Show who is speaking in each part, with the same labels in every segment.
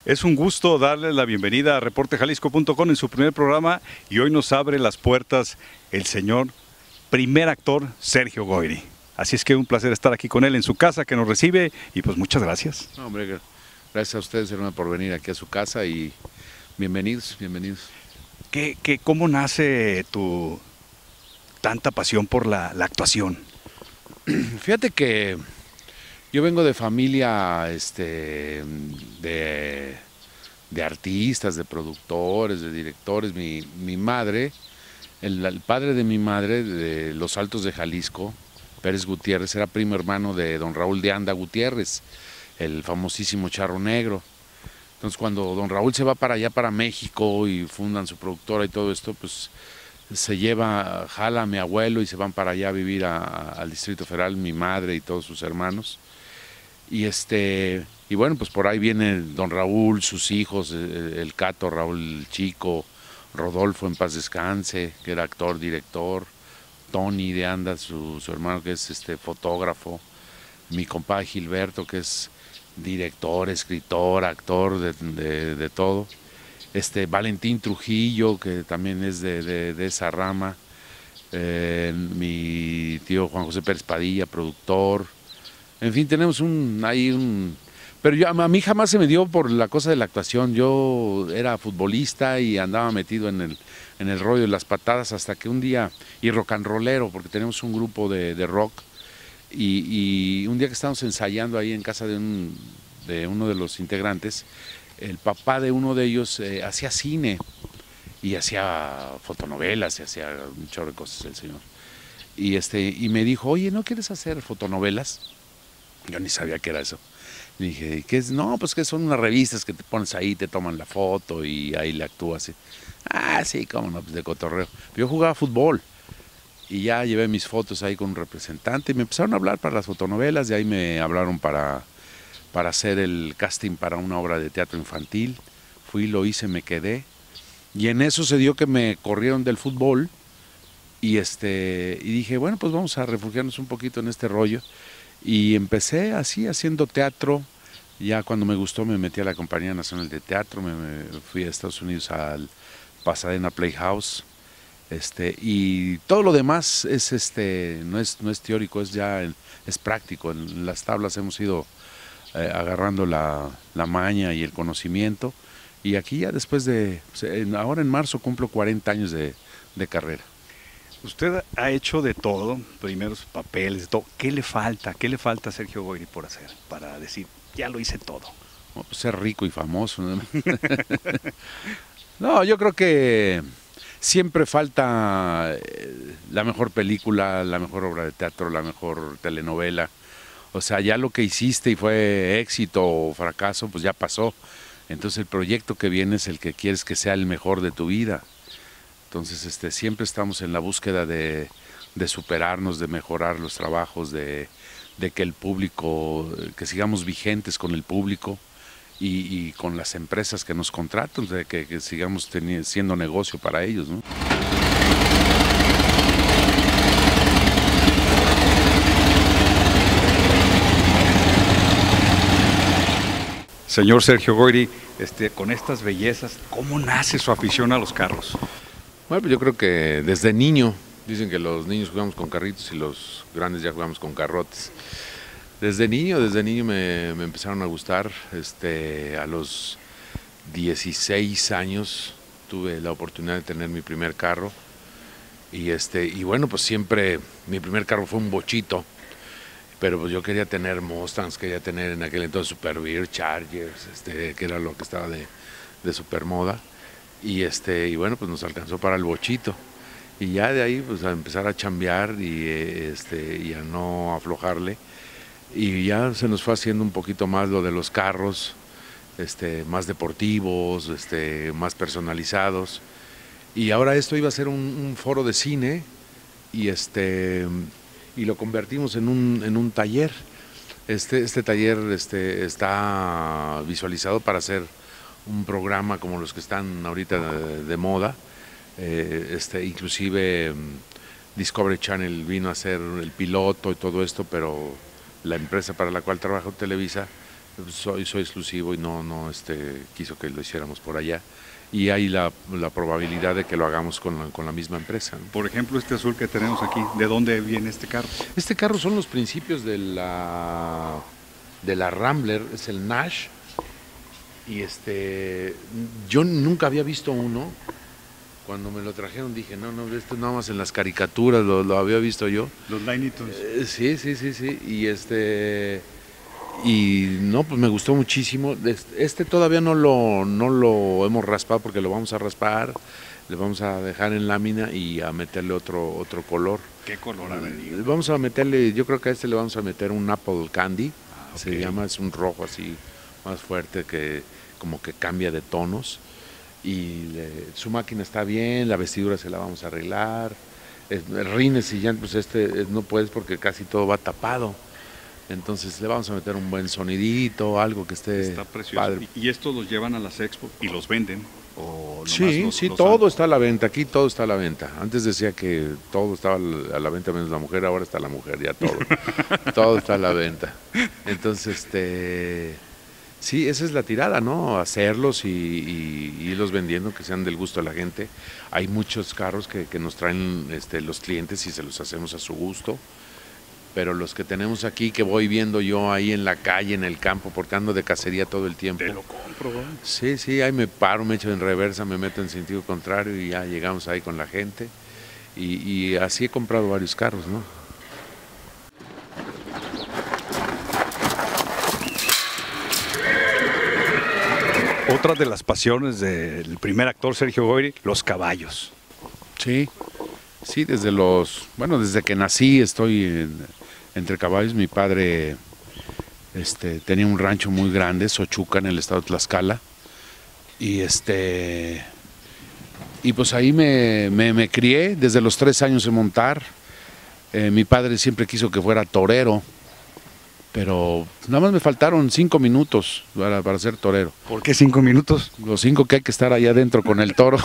Speaker 1: Es un gusto darle la bienvenida a reportejalisco.com en su primer programa y hoy nos abre las puertas el señor primer actor Sergio Goyri. Así es que un placer estar aquí con él en su casa que nos recibe y pues muchas gracias.
Speaker 2: No, hombre, gracias a ustedes, hermano, por venir aquí a su casa y bienvenidos.
Speaker 1: ¿Cómo nace tu tanta pasión por la actuación?
Speaker 2: Fíjate que yo vengo de familia de artistas, de productores, de directores. Mi madre, el padre de mi madre, de los Altos de Jalisco, Pérez Gutiérrez, era primo hermano de don Raúl de Anda Gutiérrez, el famosísimo Charro Negro. Entonces cuando don Raúl se va para allá, para México, y fundan su productora y todo esto, pues jala a mi abuelo y se van para allá a vivir al Distrito Federal, mi madre y todos sus hermanos. Y bueno, pues por ahí viene don Raúl, sus hijos, el Cato, Raúl Chico, Rodolfo en paz descanse, que era actor, director, Tony de Anda, su hermano que es fotógrafo, mi compadre Gilberto que es director, escritor, actor, de todo. Valentín Trujillo, que también es de esa rama, mi tío Juan José Pérez Padilla, productor. En fin, tenemos pero a mí jamás se me dio por la cosa de la actuación. Yo era futbolista y andaba metido en el rollo de las patadas hasta que un día, y rock and rollero, porque tenemos un grupo de rock, y un día que estábamos ensayando ahí en casa de uno de los integrantes, el papá de uno de ellos hacía cine y hacía fotonovelas y hacía un chorro de cosas el señor. Y me dijo, oye, ¿no quieres hacer fotonovelas? Yo ni sabía qué era eso. Le dije, ¿qué es? No, pues que son unas revistas que te pones ahí, te toman la foto y ahí le actúas. Ah, sí, cómo no, pues de cotorreo. Yo jugaba fútbol y ya llevé mis fotos ahí con un representante y me empezaron a hablar para las fotonovelas. De ahí me hablaron para hacer el casting para una obra de teatro infantil. Fui, lo hice, me quedé. Y en eso se dio que me corrieron del fútbol y dije, bueno, pues vamos a refugiarnos un poquito en este rollo. Y empecé así, haciendo teatro. Ya cuando me gustó me metí a la Compañía Nacional de Teatro, me fui a Estados Unidos al Pasadena Playhouse. Y todo lo demás no es teórico, es práctico. En las tablas hemos ido agarrando la maña y el conocimiento. Y aquí ya después ahora en marzo cumplo 40 años de carrera.
Speaker 1: Usted ha hecho de todo, primeros papeles, de todo. ¿Qué le falta? ¿Qué le falta a Sergio Goyri por hacer? Para decir, ya lo hice todo.
Speaker 2: Bueno, pues ser rico y famoso, ¿no? No, yo creo que siempre falta la mejor película, la mejor obra de teatro, la mejor telenovela. O sea, ya lo que hiciste y fue éxito o fracaso, pues ya pasó. Entonces el proyecto que viene es el que quieres que sea el mejor de tu vida. Entonces siempre estamos en la búsqueda de superarnos, de mejorar los trabajos, de que el público, que sigamos vigentes con el público y con las empresas que nos contratan, de que sigamos siendo negocio para ellos, ¿no?
Speaker 1: Señor Sergio Goyri, con estas bellezas, ¿cómo nace su afición a los carros?
Speaker 2: Bueno, pues yo creo que desde niño, dicen que los niños jugamos con carritos y los grandes ya jugamos con carrotes. Desde niño me empezaron a gustar. A los 16 años tuve la oportunidad de tener mi primer carro. Y bueno, pues siempre mi primer carro fue un bochito. Pero pues yo quería tener Mustangs, quería tener en aquel entonces Super Beer, Chargers, que era lo que estaba de super moda. Y bueno, pues nos alcanzó para el bochito. Y ya de ahí pues a empezar a chambear y a no aflojarle. Y ya se nos fue haciendo un poquito más lo de los carros, más deportivos, más personalizados. Y ahora esto iba a ser un foro de cine y lo convertimos en un taller. Este taller está visualizado para hacer un programa como los que están ahorita de moda. Inclusive Discovery Channel vino a hacer el piloto y todo esto, pero la empresa para la cual trabajo, Televisa, soy exclusivo y no quiso que lo hiciéramos por allá. Y hay la probabilidad de que lo hagamos con la misma empresa, ¿no?
Speaker 1: Por ejemplo, este azul que tenemos aquí, ¿de dónde viene este carro?
Speaker 2: Este carro son los principios de la Rambler, es el Nash. Y yo nunca había visto uno. Cuando me lo trajeron dije, no, esto nada más en las caricaturas lo había visto yo.
Speaker 1: Los Looney Tunes.
Speaker 2: Sí. Y no, pues me gustó muchísimo. Todavía no lo hemos raspado porque lo vamos a raspar, le vamos a dejar en lámina y a meterle otro color.
Speaker 1: ¿Qué color? A ver,
Speaker 2: vamos a meterle, yo creo que a le vamos a meter un Apple Candy,
Speaker 1: okay.
Speaker 2: Se llama, es un rojo así más fuerte que como que cambia de tonos. Y su máquina está bien, la vestidura se la vamos a arreglar. Rines y llantas, pues no puedes porque casi todo va tapado. Entonces le vamos a meter un buen sonidito, algo que esté padre.
Speaker 1: ¿Y estos los llevan a las expo y los venden? ¿O
Speaker 2: sí, todo está a la venta, aquí todo está a la venta. Antes decía que todo estaba a la venta menos la mujer, ahora está la mujer, ya todo. Todo está a la venta. Entonces, sí, esa es la tirada, ¿no? Hacerlos y irlos vendiendo, que sean del gusto de la gente. Hay muchos carros que nos traen los clientes y se los hacemos a su gusto. Pero los que tenemos aquí, que voy viendo yo ahí en la calle, en el campo, porque ando de cacería todo el tiempo.
Speaker 1: Te lo compro, ¿no?
Speaker 2: Sí, ahí me paro, me echo en reversa, me meto en sentido contrario y ya llegamos ahí con la gente. Y así he comprado varios carros, ¿no?
Speaker 1: Otra de las pasiones del primer actor Sergio Goyri, los caballos.
Speaker 2: Sí, desde que nací estoy entre caballos. Mi padre tenía un rancho muy grande, Xochuca, en el estado de Tlaxcala. Y pues ahí me crié desde los 3 años en montar. Mi padre siempre quiso que fuera torero, pero nada más me faltaron 5 minutos para ser torero.
Speaker 1: ¿Por qué 5 minutos?
Speaker 2: Los 5 que hay que estar allá adentro con el toro.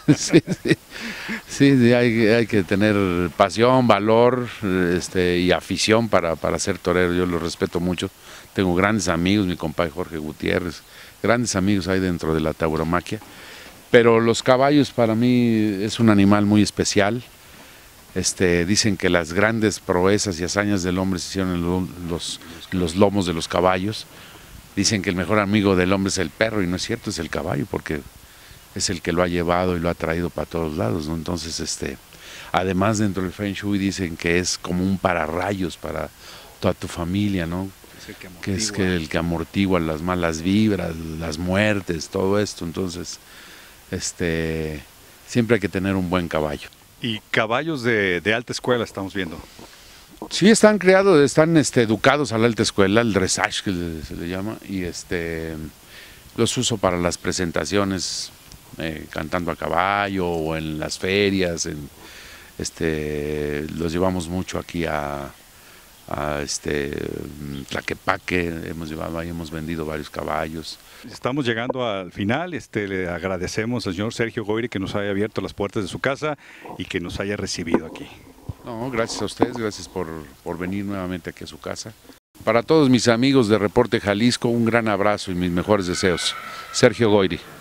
Speaker 2: Sí, hay que tener pasión, valor y afición para ser torero. Yo lo respeto mucho. Tengo grandes amigos, mi compadre Jorge Gutiérrez, grandes amigos ahí dentro de la tauromaquia. Pero los caballos para mí es un animal muy especial. Dicen que las grandes proezas y hazañas del hombre se hicieron en los lomos de los caballos. Dicen que el mejor amigo del hombre es el perro, y no es cierto, es el caballo, porque es el que lo ha llevado y lo ha traído para todos lados, ¿no? Entonces, además dentro del Feng Shui dicen que es como un pararrayos para toda tu familia, ¿no? Es el que amortigua las malas vibras, las muertes, todo esto. Entonces, siempre hay que tener un buen caballo.
Speaker 1: Y caballos de alta escuela estamos viendo.
Speaker 2: Sí, están creados, están educados a la alta escuela, el dressage que se le llama, y los uso para las presentaciones, cantando a caballo o en las ferias. Los llevamos mucho aquí a Tlaquepaque, hemos vendido varios caballos.
Speaker 1: Estamos llegando al final. Le agradecemos al señor Sergio Goyri que nos haya abierto las puertas de su casa y que nos haya recibido aquí.
Speaker 2: No, gracias a ustedes, gracias por venir nuevamente aquí a su casa. Para todos mis amigos de Reporte Jalisco, un gran abrazo y mis mejores deseos. Sergio Goyri.